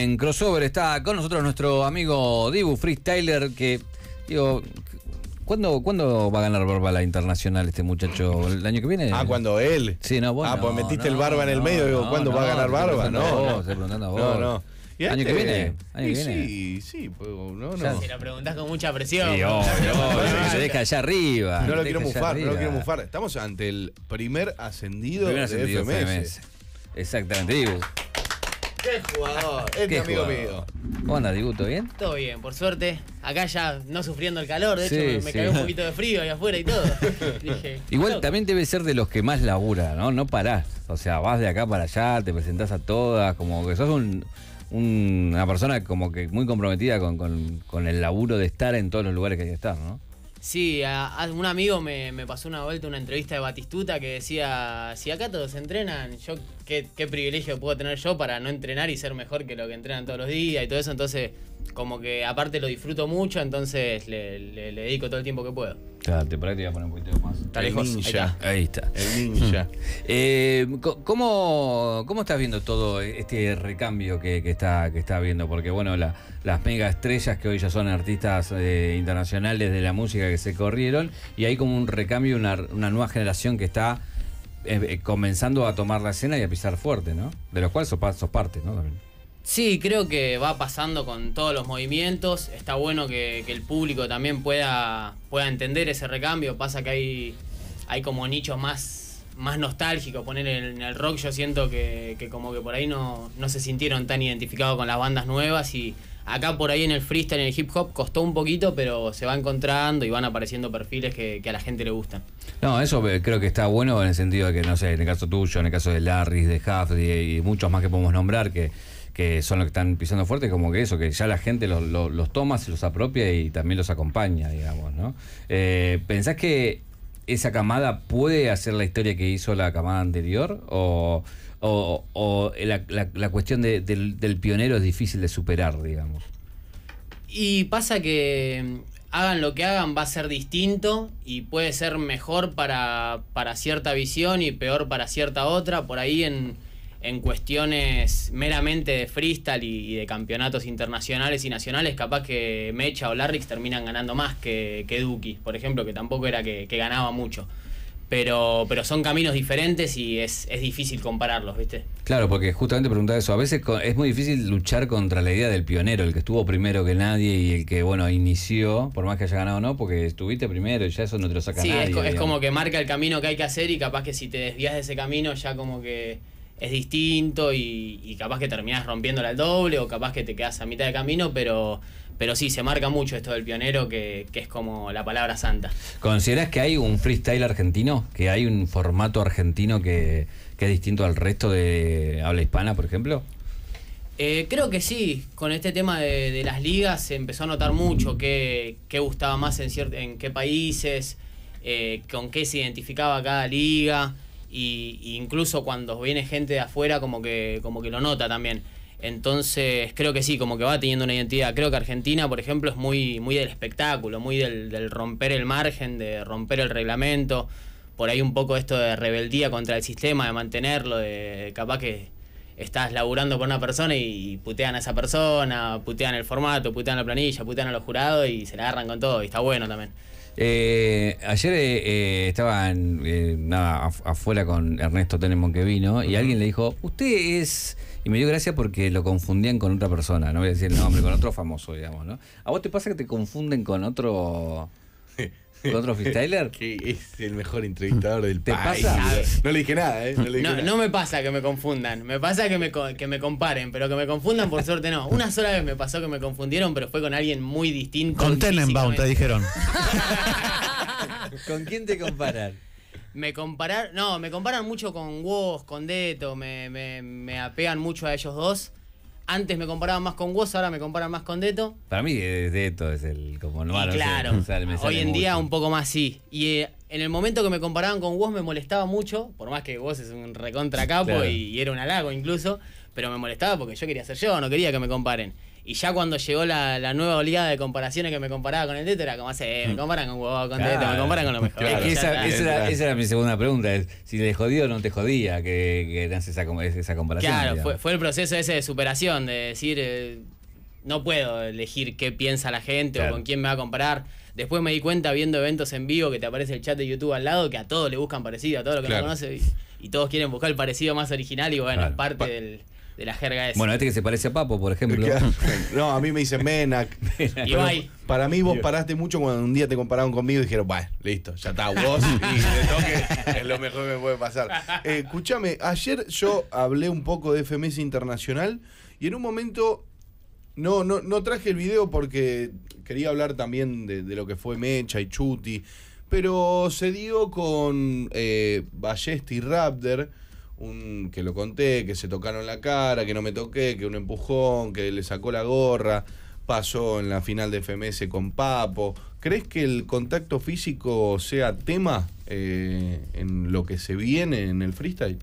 en Crossover está con nosotros nuestro amigo Dibu Freestyler, que, digo, ¿cuándo va a ganar Barba la Internacional este muchacho? ¿El año que viene? ¿Cuándo él? Sí, no, vos pues metiste el Barba en el medio, digo, ¿cuándo va a ganar Barba? Estoy preguntando a vos. No. ¿Y ¿Año que viene? Sí, pues no. Si lo preguntás con mucha presión. Sí, se deja allá arriba. No lo quiero mufar. Estamos ante el primer ascendido de FMS. Exactamente, Dibu. ¡Qué jugador! Es mi amigo mío. ¿Cómo andas, Dibu? ¿Todo bien? Todo bien, por suerte. Acá ya no sufriendo el calor, de hecho me cayó un poquito de frío ahí afuera y todo. Dije, igual también debe ser de los que más labura, ¿no? No parás. O sea, vas de acá para allá, te presentás a todas, como que sos una persona como que muy comprometida con el laburo de estar en todos los lugares que hay que estar, ¿no? Sí, a un amigo me pasó una vuelta una entrevista de Batistuta que decía, si acá todos entrenan, yo qué privilegio puedo tener yo para no entrenar y ser mejor que lo que entrenan todos los días y todo eso. Entonces, como que aparte lo disfruto mucho, entonces le dedico todo el tiempo que puedo. Claro, por ahí te voy a poner un poquito más. Está lejos. Ahí está. El ninja. ¿Cómo estás viendo todo este recambio que está viendo? Porque bueno, las mega estrellas que hoy ya son artistas internacionales de la música que se corrieron, y hay como un recambio, una nueva generación que está comenzando a tomar la escena y a pisar fuerte, ¿no? De los cuales sos parte, ¿no? También. Sí, creo que va pasando con todos los movimientos. Está bueno que el público también pueda entender ese recambio. Pasa que hay como nichos más nostálgicos. Poner en el rock, yo siento que como que por ahí no se sintieron tan identificados con las bandas nuevas, y acá por ahí en el freestyle, en el hip hop, costó un poquito, pero se va encontrando y van apareciendo perfiles que a la gente le gustan. No, eso creo que está bueno en el sentido de que, no sé, en el caso tuyo, en el caso de Larry, de Huff y muchos más que podemos nombrar, que son los que están pisando fuerte, como que eso, que ya la gente los toma, se los apropia y también los acompaña, digamos, ¿no? ¿Pensás que esa camada puede hacer la historia que hizo la camada anterior? ¿O la cuestión del pionero es difícil de superar, digamos? Y pasa que hagan lo que hagan, va a ser distinto y puede ser mejor para cierta visión y peor para cierta otra. Por ahí en cuestiones meramente de freestyle y de campeonatos internacionales y nacionales, capaz que Mecha o Larrix terminan ganando más que Duki, por ejemplo, que tampoco era que ganaba mucho. Pero son caminos diferentes y es difícil compararlos, ¿viste? Claro, porque justamente preguntaba eso. A veces es muy difícil luchar contra la idea del pionero, el que estuvo primero que nadie y el que, bueno, inició, por más que haya ganado o no, porque estuviste primero y ya eso no te lo saca nadie. Sí, es como que marca el camino que hay que hacer, y capaz que si te desvías de ese camino ya como que es distinto y capaz que terminás rompiéndola al doble, o capaz que te quedás a mitad de camino, pero sí, se marca mucho esto del pionero, que es como la palabra santa. ¿Considerás que hay un freestyle argentino? ¿Que hay un formato argentino que es distinto al resto de habla hispana, por ejemplo? Creo que sí. Con este tema de las ligas se empezó a notar mucho qué gustaba más en qué países, con qué se identificaba cada liga, y incluso cuando viene gente de afuera como que lo nota también. Entonces creo que sí, como que va teniendo una identidad. Creo que Argentina, por ejemplo, es muy del espectáculo, muy del romper el margen, de romper el reglamento. Por ahí un poco esto de rebeldía contra el sistema, de mantenerlo, de capaz que estás laburando por una persona y putean a esa persona, putean el formato, putean la planilla, putean a los jurados y se la agarran con todo, y está bueno también. Ayer estaba afuera con Ernesto Tenemon, que vino, y alguien le dijo, usted es... Y me dio gracia porque lo confundían con otra persona, no voy a decir el nombre, con otro famoso, digamos, ¿no? ¿A vos te pasa que te confunden con otro freestyler? Que es el mejor entrevistador del país. ¿Te pasa? No le dije nada, ¿eh? No me pasa que me confundan, me pasa que me comparen, pero que me confundan por suerte no. Una sola vez me pasó que me confundieron, pero fue con alguien muy distinto. Con Tenenbaum te dijeron. ¿Con quién te comparan? Me comparan mucho con Woz, con Deto, me apegan mucho a ellos dos. Antes me comparaban más con Woz, ahora me comparan más con Deto. Para mí Deto es el como no. Claro, me sale hoy en día mucho. un poco más sí. Y en el momento que me comparaban con Woz me molestaba mucho, por más que Woz es un recontra capo, claro, y era un halago incluso, pero me molestaba porque yo quería ser yo, no quería que me comparen. Y ya cuando llegó la nueva oleada de comparaciones que me comparaba con el Teto, era como me comparan con Hugo, con Teto, me comparan con lo mejor. Claro, esa era mi segunda pregunta, es si le jodió o no te jodía que nace esa comparación. Claro, fue el proceso ese de superación, de decir, no puedo elegir qué piensa la gente o con quién me va a comparar. Después me di cuenta viendo eventos en vivo que te aparece el chat de YouTube al lado, que a todos le buscan parecido, a todos los que no conocen, y todos quieren buscar el parecido más original y bueno, es parte de la jerga esa. Bueno, que se parece a Papo, por ejemplo. No, a mí me dicen Menac. Para mí vos paraste mucho cuando un día te compararon conmigo y dijeron, bueno, listo, ya está, vos y de toque es lo mejor que me puede pasar. Escúchame, ayer yo hablé un poco de FMS Internacional y en un momento no traje el video porque quería hablar también de lo que fue Mecha y Chuti, pero se dio con Ballesta y Raptor, que lo conté, que se tocaron la cara, que no me toqué, que un empujón, que le sacó la gorra, pasó en la final de FMS con Papo. ¿Crees que el contacto físico sea tema en lo que se viene en el freestyle?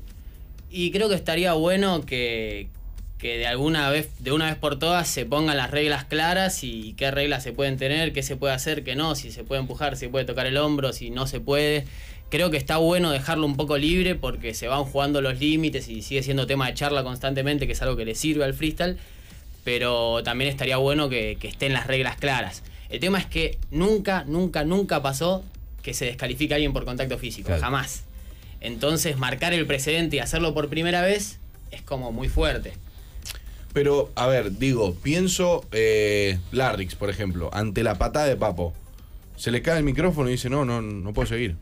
Y creo que estaría bueno que de una vez por todas se pongan las reglas claras y qué reglas se pueden tener, qué se puede hacer, qué no, si se puede empujar, si se puede tocar el hombro, si no se puede. Creo que está bueno dejarlo un poco libre porque se van jugando los límites y sigue siendo tema de charla constantemente, que es algo que le sirve al freestyle, pero también estaría bueno que estén las reglas claras. El tema es que nunca pasó que se descalifique a alguien por contacto físico, jamás. Entonces marcar el precedente y hacerlo por primera vez es como muy fuerte. Pero, a ver, pienso Larrix, por ejemplo, ante la patada de Papo. Se le cae el micrófono y dice, no puedo seguir.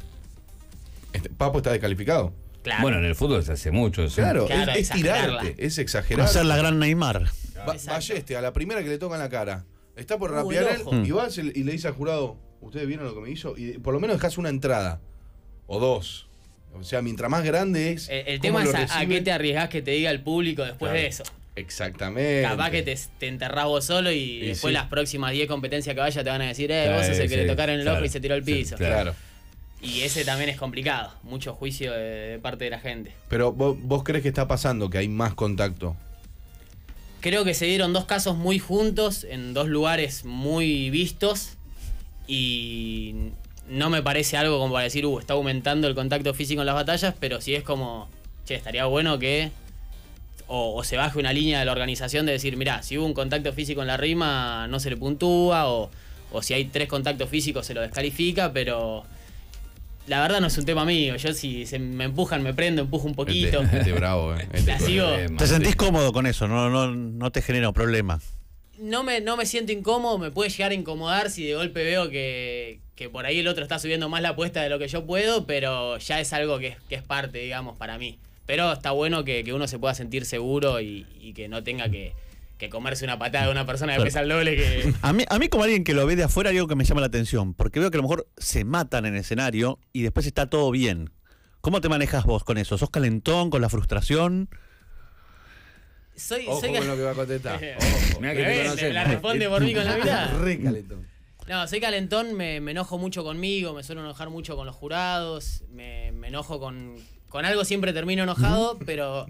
Papo está descalificado. Claro. Bueno, en el fútbol se hace mucho eso. Claro, es tirarte, es exagerar. Hacer la gran Neymar. Balleste, a la primera que le toca en la cara, está por rapear él y vas y le dice al jurado, ¿ustedes vieron lo que me hizo? Y por lo menos dejas una entrada, o dos. O sea, mientras más grande es... El tema es a qué te arriesgás que te diga el público después de eso. Exactamente. Capaz que te enterrás vos solo y después las próximas 10 competencias que vaya te van a decir, vos sos el que le tocaron el ojo y se tiró al piso. Claro. Y ese también es complicado, mucho juicio de parte de la gente. Pero vos crees que está pasando, que hay más contacto. Creo que se dieron dos casos muy juntos, en dos lugares muy vistos, y no me parece algo como para decir, está aumentando el contacto físico en las batallas, pero sí es como, estaría bueno que o se baje una línea de la organización de decir, mirá, si hubo un contacto físico en la rima no se le puntúa, o si hay 3 contactos físicos se lo descalifica, pero la verdad no es un tema mío. Yo si me empujan, me prendo, empujo un poquito. Bravo, la sigo. ¿Te sentís cómodo con eso? No te genera un problema. No me siento incómodo, me puede llegar a incomodar si de golpe veo que por ahí el otro está subiendo más la apuesta de lo que yo puedo, pero ya es algo que es parte, digamos, para mí. Pero está bueno que uno se pueda sentir seguro y que no tenga que comerse una patada de una persona que pesa el doble que... A mí como alguien que lo ve de afuera hay algo que me llama la atención, porque veo que a lo mejor se matan en el escenario y después está todo bien. ¿Cómo te manejas vos con eso? ¿Sos calentón, con la frustración? Soy con lo que va a contestar. Mirá que te conocemos. la responde por mí con la mirada. Re calentón. No, soy calentón, me enojo mucho conmigo, me suelo enojar mucho con los jurados, me enojo con algo, siempre termino enojado, pero...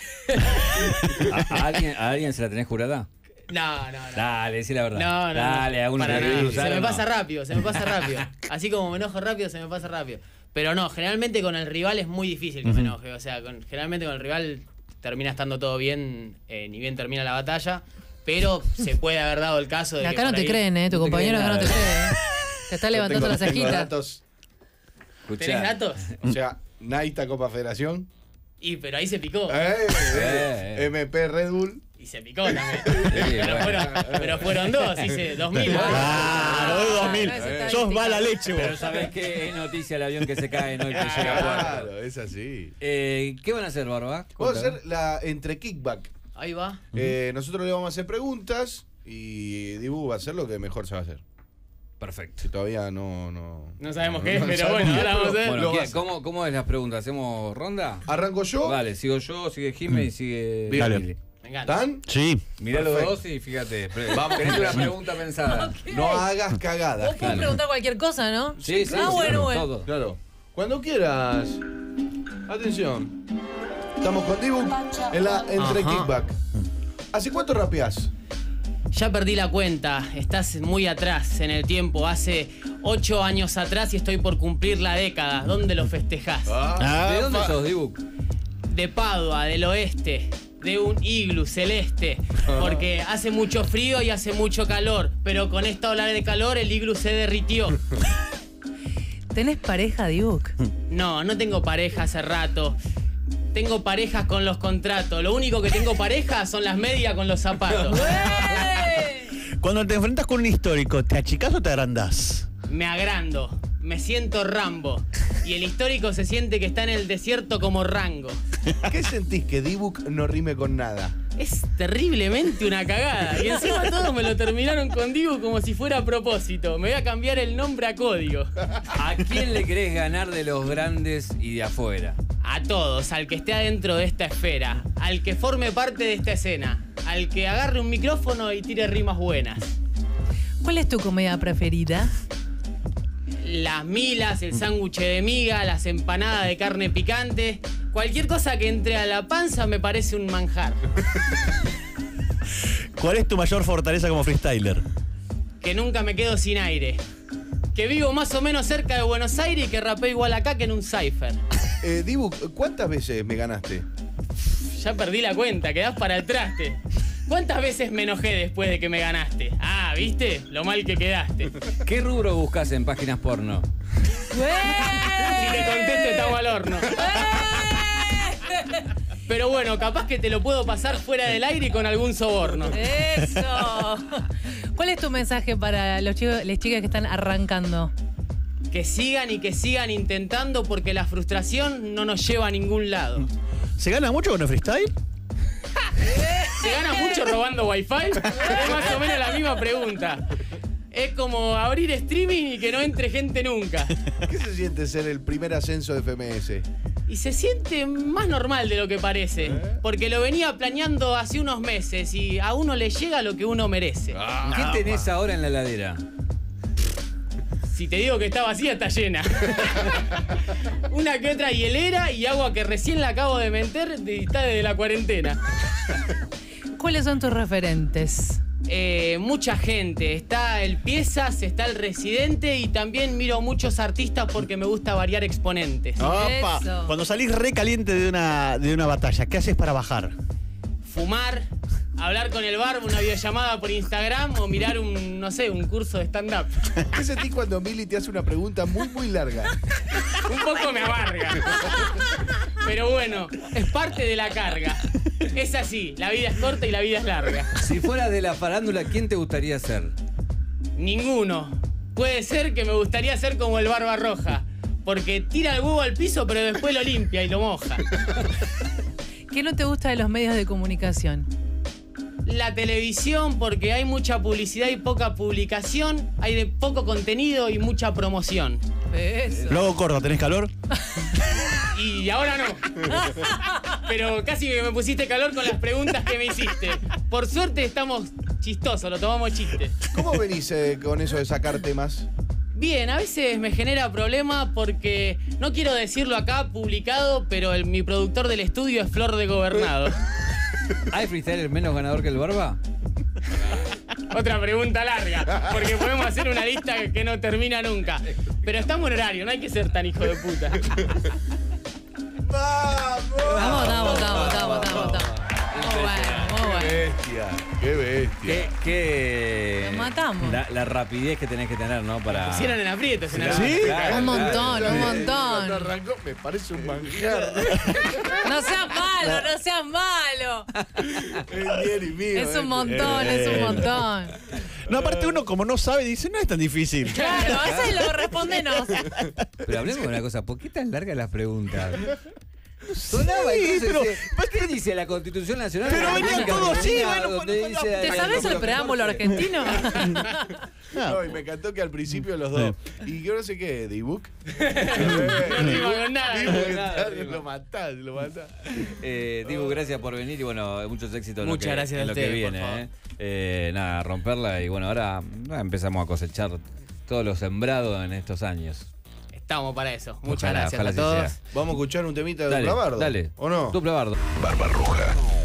¿A alguien se la tenés jurada? No. Dale, decí la verdad. No. Dale, a uno que se me pasa rápido. Así como me enojo rápido, se me pasa rápido. Pero no, generalmente con el rival es muy difícil que me enoje. O sea, generalmente con el rival termina estando todo bien, ni bien termina la batalla. Pero se puede haber dado el caso de que acá no te creen, tu compañero acá no te cree. Te está levantando las cejitas. ¿Tenés datos? O sea, Naita Copa Federación. Pero ahí se picó. MP Red Bull. Y se picó también. pero fueron 2, hice 2000. Claro, 2000. Sos mala leche vos. Pero ¿sabés qué? Es noticia el avión que se cae, no el que llega a puerto. Claro, es así. ¿Qué van a hacer, Barba? Vamos a hacer la entre kickback. Ahí va. Nosotros le vamos a hacer preguntas y Dibu va a hacer lo que mejor se va a hacer. Perfecto. Si todavía no sabemos qué es, pero bueno, ahora vamos a ver. Bueno, ¿cómo es las preguntas? ¿Hacemos ronda? ¿Arranco yo? Vale, sigo yo, sigue Jiménez y sigue Dale. ¿Están? Sí. Mirá los dos y fíjate. Vamos, tenés una pregunta pensada. Okay. No hagas cagadas. Vos podés preguntar cualquier cosa, ¿no? Sí, bueno. Todo. Claro. Cuando quieras. Atención. Estamos con Dibu en la entre kickback. ¿Hace cuánto rapeás? Ya perdí la cuenta, estás muy atrás en el tiempo, hace 8 años atrás y estoy por cumplir la década. ¿Dónde lo festejás? ¿De dónde sos, Dibu? De Padua, del oeste, de un iglú celeste, porque hace mucho frío y hace mucho calor, pero con esta ola de calor el iglú se derritió. ¿Tenés pareja, Dibu? No tengo pareja hace rato. Tengo parejas con los contratos. Lo único que tengo pareja son las medias con los zapatos. Cuando te enfrentas con un histórico, ¿te achicás o te agrandás? Me agrando, me siento Rambo. Y el histórico se siente que está en el desierto como Rango. ¿Qué sentís que Dibu no rime con nada? Es terriblemente una cagada. Y encima todos me lo terminaron con Dibu como si fuera a propósito. Me voy a cambiar el nombre a código. ¿A quién le querés ganar de los grandes y de afuera? A todos, al que esté adentro de esta esfera, al que forme parte de esta escena, al que agarre un micrófono y tire rimas buenas. ¿Cuál es tu comedia preferida? Las milas, el sándwich de miga, las empanadas de carne picante. Cualquier cosa que entre a la panza me parece un manjar. ¿Cuál es tu mayor fortaleza como freestyler? Que nunca me quedo sin aire. Que vivo más o menos cerca de Buenos Aires y que rapeo igual acá que en un cypher. Dibu, ¿cuántas veces me ganaste? Ya perdí la cuenta, quedás para el traste. ¿Cuántas veces me enojé después de que me ganaste? Ah, ¿viste? Lo mal que quedaste. ¿Qué rubro buscas en páginas porno? Si te contesto, estamos al horno. Pero bueno, capaz que te lo puedo pasar fuera del aire y con algún soborno. ¡Eso! ¿Cuál es tu mensaje para los chicos, las chicas que están arrancando? Que sigan y que sigan intentando porque la frustración no nos lleva a ningún lado. ¿Se gana mucho con el freestyle? ¿Se gana mucho robando wifi? Es más o menos la misma pregunta. Es como abrir streaming y que no entre gente nunca. ¿Qué se siente ser el primer ascenso de FMS? Y se siente más normal de lo que parece. Porque lo venía planeando hace unos meses y a uno le llega lo que uno merece. ¿Qué tenés ahora en la heladera? Si te digo que está vacía, está llena. Una que otra hielera y agua que recién la acabo de meter y está desde la cuarentena. ¿Cuáles son tus referentes? Mucha gente. Está el Piezas, está el Residente y también miro muchos artistas porque me gusta variar exponentes. ¡Opa! Eso. Cuando salís re caliente de una batalla, ¿qué haces para bajar? Fumar, hablar con el barbo, una videollamada por Instagram o mirar un curso de stand-up. ¿Qué sentís cuando Mili te hace una pregunta muy, muy larga? Un poco me amarga. Pero bueno, es parte de la carga. Es así, la vida es corta y la vida es larga. Si fueras de la farándula, ¿quién te gustaría ser? Ninguno. Puede ser que me gustaría ser como el Barba Roja, porque tira el huevo al piso pero después lo limpia y lo moja. ¿Qué no te gusta de los medios de comunicación? La televisión, porque hay mucha publicidad y poca publicación, hay de poco contenido y mucha promoción. Eso. Luego corto, ¿tenés calor? Y ahora no. Pero casi que me pusiste calor con las preguntas que me hiciste. Por suerte estamos chistosos, lo tomamos chiste. ¿Cómo venís con eso de sacar temas? Bien, a veces me genera problema porque no quiero decirlo acá publicado, pero mi productor del estudio es Flor de Gobernado. ¿Hay freestyler menos ganador que el Barba? Otra pregunta larga, porque podemos hacer una lista que no termina nunca. Pero estamos en horario, no hay que ser tan hijo de puta. Vamos. Muy bueno. Qué bestia. ¿Qué? Nos matamos. La rapidez que tenés que tener, ¿no? Para... Pusieron en aprietos en ¿Sí? Un montón. Cuando arrancó, me parece un manjar. No seas malo. Es bien y mío. Es un montón. No, aparte uno como no sabe, dice, no es tan difícil. Claro, eso lo respóndenos. Pero hablemos de una cosa, ¿por qué tan largas las preguntas? Sonaba Sí, pero- ¿qué dice la Constitución Nacional? Pero venían todos así, bueno, ¿Te sabes el preámbulo argentino? No, y me encantó que al principio los dos. Y yo no sé qué, Dibu. No rima con nada. Lo matás. Dibu, gracias por venir y bueno, muchos éxitos en Muchas gracias a lo que ustedes, viene. por favor. Nada, romperla y bueno, ahora empezamos a cosechar todo lo sembrado en estos años. Estamos para eso. Muchas Ojalá, gracias ojalá a todos. así sea. Vamos a escuchar un temita de Dale, Dupla Bardo. dale. ¿O no? Dupla Bardo. Barba Roja.